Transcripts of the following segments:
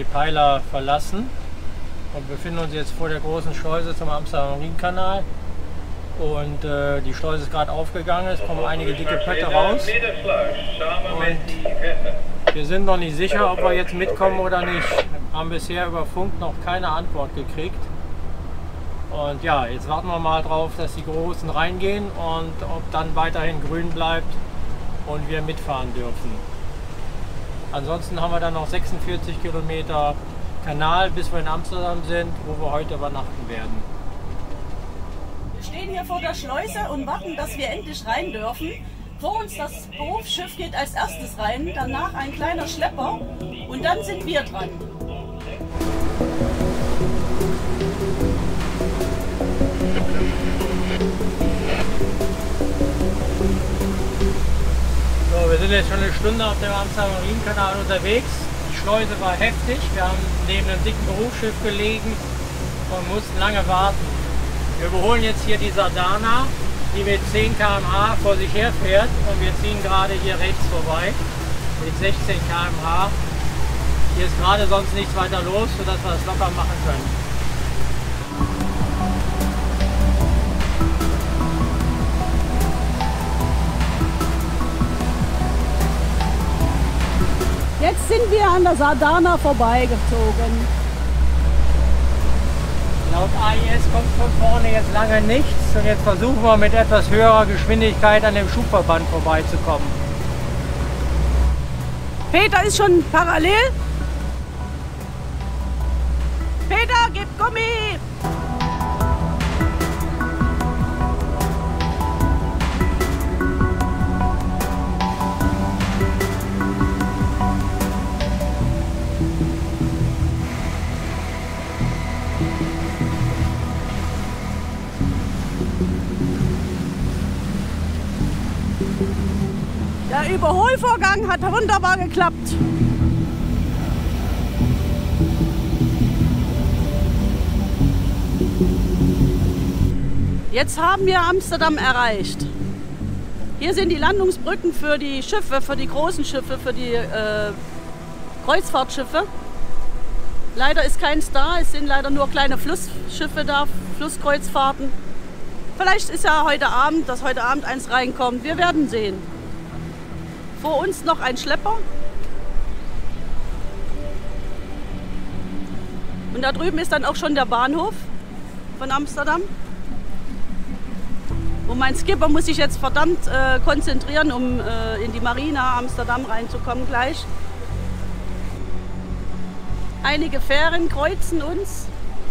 die Peiler verlassen und befinden uns jetzt vor der großen Schleuse zum Amsterdamer Marienkanal. Und die Schleuse ist gerade aufgegangen, es kommen einige dicke Pötte raus. Und wir sind noch nicht sicher, ob wir jetzt mitkommen oder nicht. Wir haben bisher über Funk noch keine Antwort gekriegt. Und ja, jetzt warten wir mal drauf, dass die Großen reingehen und ob dann weiterhin grün bleibt und wir mitfahren dürfen. Ansonsten haben wir dann noch 46 Kilometer Kanal, bis wir in Amsterdam sind, wo wir heute übernachten werden. Wir stehen hier vor der Schleuse und warten, dass wir endlich rein dürfen. Vor uns das Berufsschiff geht als erstes rein, danach ein kleiner Schlepper und dann sind wir dran. So, wir sind jetzt schon eine Stunde auf dem Amsterdamer Marienkanal unterwegs. Die Schleuse war heftig, wir haben neben einem dicken Berufsschiff gelegen und mussten lange warten. Wir überholen jetzt hier die Sardana, die mit 10 km/h vor sich her fährt und wir ziehen gerade hier rechts vorbei mit 16 km/h. Hier ist gerade sonst nichts weiter los, sodass wir das locker machen können. Jetzt sind wir an der Sardana vorbeigezogen. Laut AIS kommt von vorne jetzt lange nichts und jetzt versuchen wir mit etwas höherer Geschwindigkeit an dem Schubverband vorbeizukommen. Peter ist schon parallel. Peter, gib Gummi! Der Überholvorgang hat wunderbar geklappt. Jetzt haben wir Amsterdam erreicht. Hier sind die Landungsbrücken für die Schiffe, für die großen Schiffe, für die Kreuzfahrtschiffe. Leider ist keins da, es sind leider nur kleine Flussschiffe da, Flusskreuzfahrten. Vielleicht ist ja heute Abend, dass heute Abend eins reinkommt. Wir werden sehen. Vor uns noch ein Schlepper. Und da drüben ist dann auch schon der Bahnhof von Amsterdam. Und mein Skipper muss sich jetzt verdammt konzentrieren, um in die Marina Amsterdam reinzukommen gleich. Einige Fähren kreuzen uns.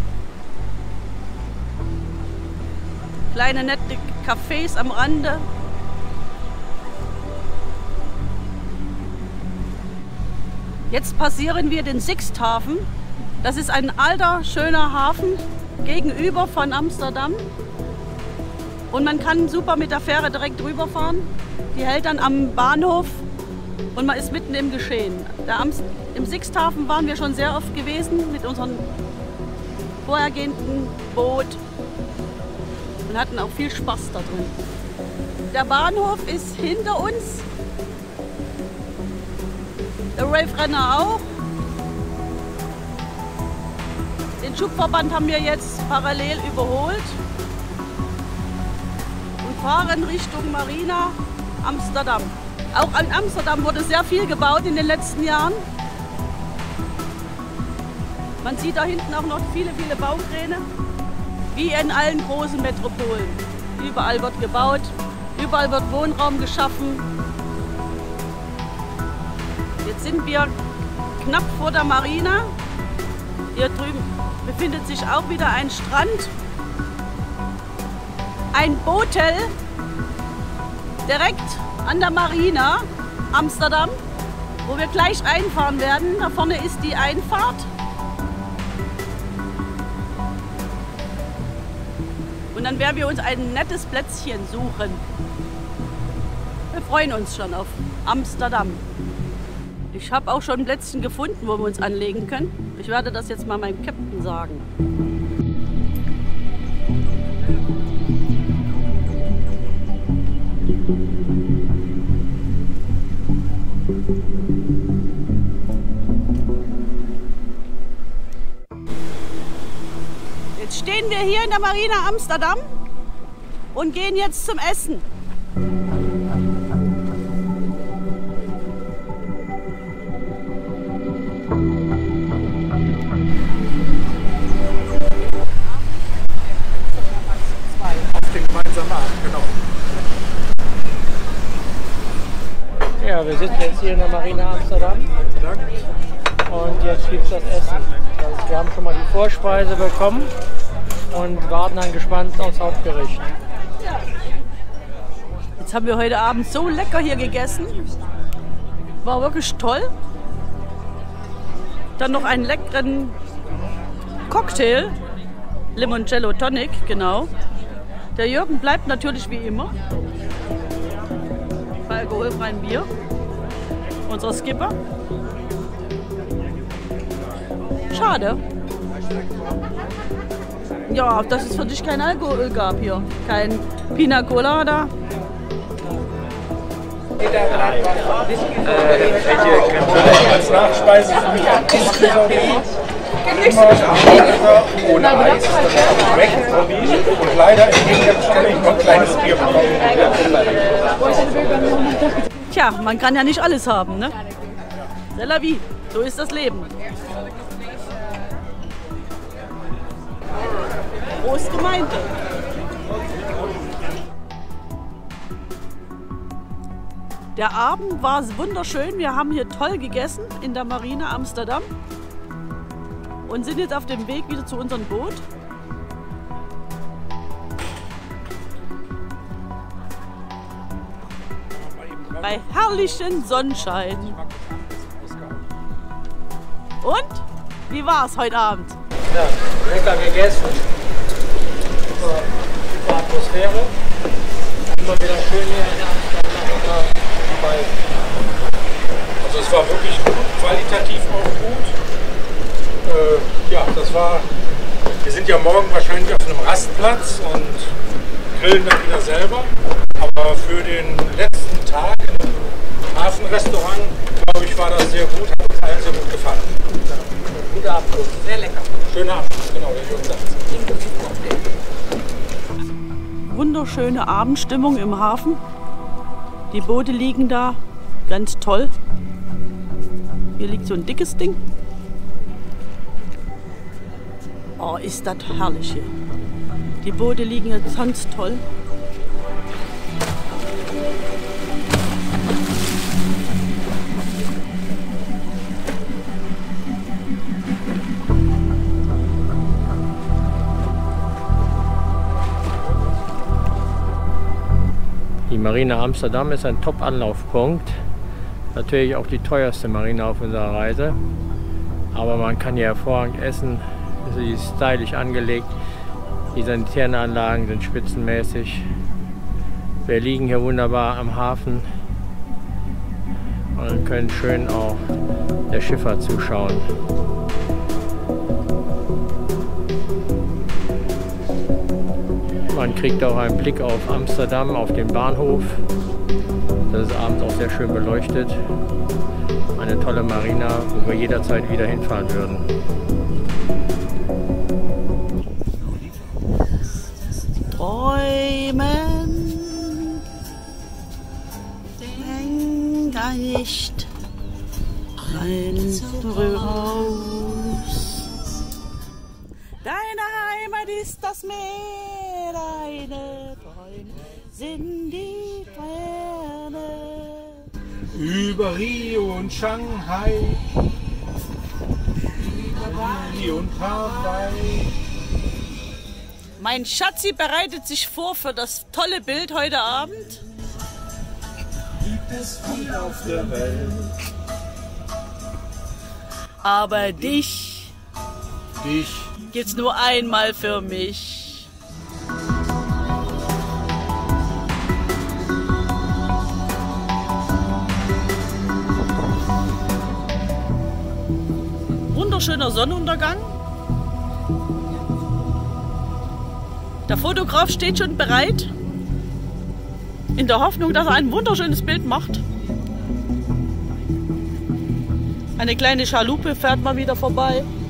Kleine nette Cafés am Rande. Jetzt passieren wir den Sixthafen. Das ist ein alter, schöner Hafen gegenüber von Amsterdam. Und man kann super mit der Fähre direkt drüber fahren. Die hält dann am Bahnhof und man ist mitten im Geschehen. Im Sixthafen waren wir schon sehr oft gewesen mit unserem vorhergehenden Boot und hatten auch viel Spaß da drin. Der Bahnhof ist hinter uns. Der Wave-Renner auch. Den Schubverband haben wir jetzt parallel überholt und fahren Richtung Marina Amsterdam. Auch an Amsterdam wurde sehr viel gebaut in den letzten Jahren. Man sieht da hinten auch noch viele, viele Baukräne, wie in allen großen Metropolen. Überall wird gebaut, überall wird Wohnraum geschaffen. Jetzt sind wir knapp vor der Marina. Hier drüben befindet sich auch wieder ein Strand. Ein Botel direkt an der Marina Amsterdam, wo wir gleich reinfahren werden. Da vorne ist die Einfahrt. Und dann werden wir uns ein nettes Plätzchen suchen. Wir freuen uns schon auf Amsterdam. Ich habe auch schon ein Plätzchen gefunden, wo wir uns anlegen können. Ich werde das jetzt mal meinem Captain sagen. der Marina Amsterdam und gehen jetzt zum Essen. Ja, wir sitzen jetzt hier in der Marina Amsterdam und jetzt gibt es das Essen. Also wir haben schon mal die Vorspeise bekommen und warten dann gespannt aufs Hauptgericht. Jetzt haben wir heute Abend so lecker hier gegessen. War wirklich toll. Dann noch einen leckeren Cocktail. Limoncello Tonic, genau. Der Jürgen bleibt natürlich wie immer bei alkoholfreiem Bier. Unser Skipper. Schade. Ja, dass es für dich kein Alkohol gab hier. Kein Pina Colada. Als Nachspeise für mich ohne Eis. Schmeckt und leider im Gegensatz kann ich noch ein kleines Bier bekommen. Tja, man kann ja nicht alles haben, ne? C'est la vie. So ist das Leben. Prost, Gemeinde. Der Abend war wunderschön. Wir haben hier toll gegessen in der Marina Amsterdam und sind jetzt auf dem Weg wieder zu unserem Boot. Bei herrlichem Sonnenschein. Und? Wie war es heute Abend? Ja, lecker gegessen. Super Atmosphäre. Immer wieder schön hier in Amsterdam. Also es war wirklich gut, qualitativ auch gut. Ja, das war, wir sind ja morgen wahrscheinlich auf einem Rastplatz und grillen dann wieder selber. Aber für den letzten Tag im Hafenrestaurant, glaube ich, war das sehr gut, hat uns allen sehr gut gefallen. Guter Abschluss, sehr lecker. Schöner Abschluss, genau, der Jürgen sagt es. Wunderschöne Abendstimmung im Hafen. Die Boote liegen da, ganz toll. Hier liegt so ein dickes Ding. Oh, ist das herrlich hier. Die Boote liegen jetzt ganz toll. Die Marina Amsterdam ist ein Top-Anlaufpunkt. Natürlich auch die teuerste Marina auf unserer Reise. Aber man kann hier hervorragend essen. Sie ist stylisch angelegt. Die sanitären Anlagen sind spitzenmäßig. Wir liegen hier wunderbar am Hafen und können schön auch der Schifffahrt zuschauen. Man kriegt auch einen Blick auf Amsterdam, auf den Bahnhof. Das ist abends auch sehr schön beleuchtet. Eine tolle Marina, wo wir jederzeit wieder hinfahren würden. Träumen, denk da nicht rein raus. Deine Heimat ist das Meer, deine Träume sind die Träne. Über Rio und Shanghai, über Bali und Hawaii. Mein Schatzi bereitet sich vor für das tolle Bild heute Abend. Gibt es viel auf der Welt. Aber dich Dich gibt's nur einmal für mich. Wunderschöner Sonnenuntergang. Der Fotograf steht schon bereit, in der Hoffnung, dass er ein wunderschönes Bild macht. Eine kleine Schaluppe fährt mal wieder vorbei.